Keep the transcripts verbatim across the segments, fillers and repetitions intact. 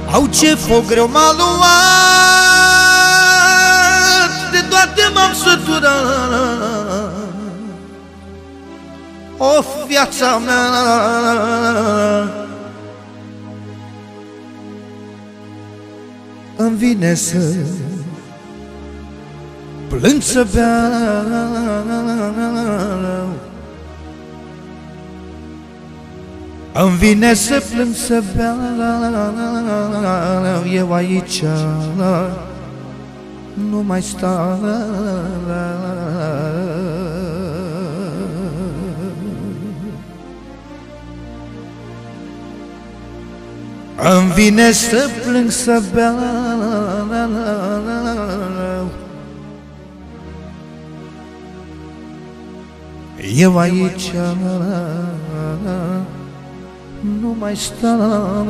Au, ce foc greu m-a luat, de toate m-am săturat. Of, viața mea, îmi vine să plâng, să beau. Îmi vine să plâng, să beau. Eu aici nu mai stau. Îmi vine să plâng, să beau. Eu aici nu mai stau.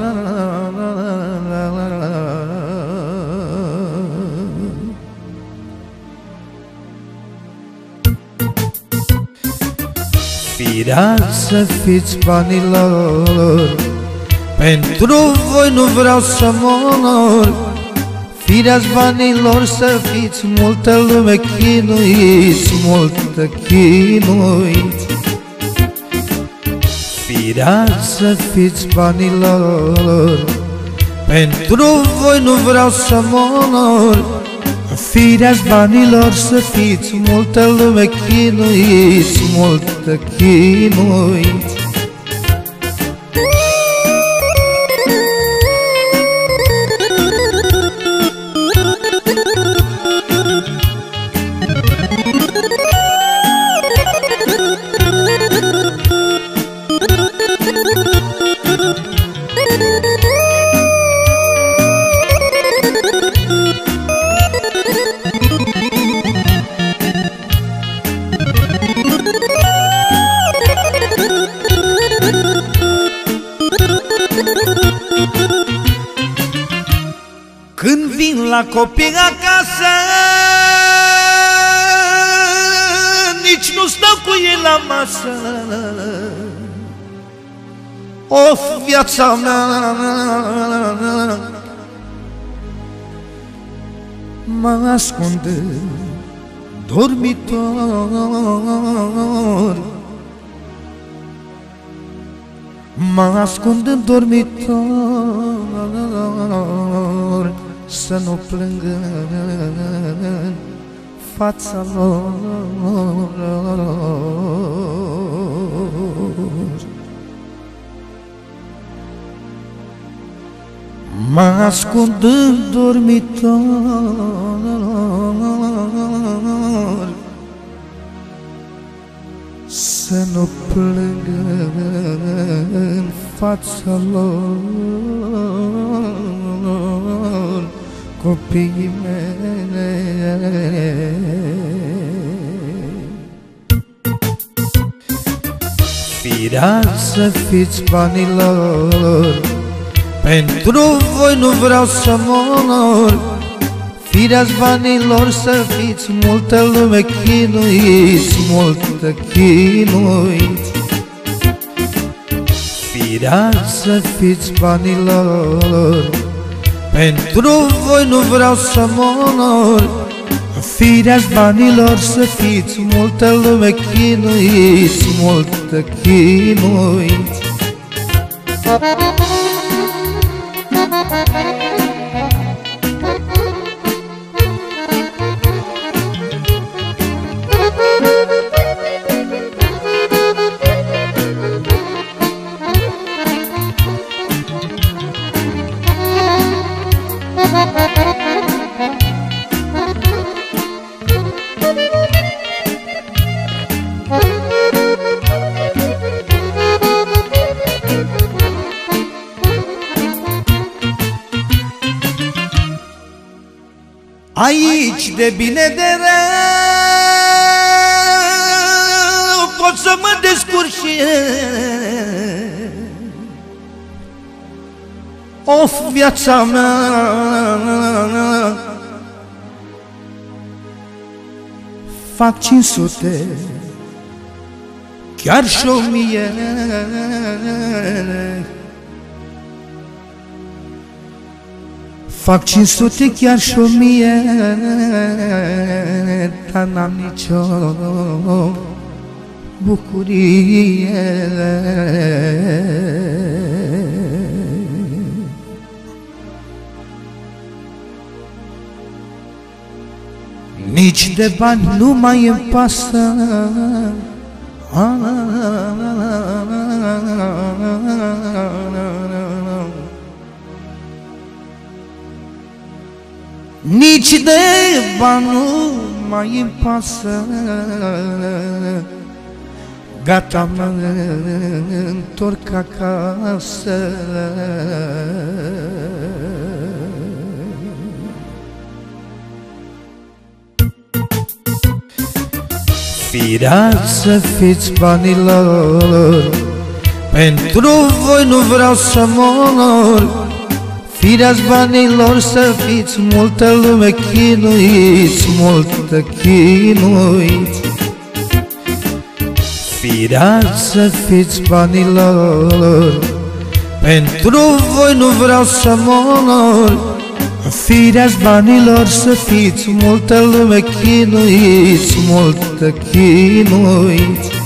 Firea să fiți banilor, pentru voi nu vreau să mor. Firea-ți banilor să fiți, multă lume chinuiți, multă chinuiți. Firea să fiți banilor, pentru voi nu vreau să mor. Firea-ți banilor să fiți, multă lume chinuiți, multă chinuiți. Când vin la copii acasă, nici nu stau cu ei la masă. Of, viața mea, mă ascund în dormitor. Mă ascund în dormitor, să nu plâng în fața lor. Mă ascund în dormitor, să nu plâng în fața lor, copiii mei. Firea să fiți banilor, pentru voi nu vreau să mor. Firea-ți banilor să fiți, multă lume chinuiți, multă chinuiți. Firea să fiți banilor, pentru voi nu vreau să mor. Firea-ți banilor să fiți, multă lume chinuiți, multă chinuiți. Aici de bine de rău pot să mă descurc și eu. Of, viața mea, fac cinci sute, chiar și o mie. fac cinci sute, chiar și o mie, dar n-am nicio bucurie. Nici de bani nu mai îmi pasă, nici de bani nu mai îmi pasă. Gata, mă întorc acasă. Fireați să fiți banilor, pentru voi nu vreau să mor. Fireați banilor să fiți, multă lume chinuiți, multă chinuiți. Fireați să fiți banilor, pentru voi nu vreau să mor. Fireați banilor să fiți, multă lume chinuiți, multă chinuiți.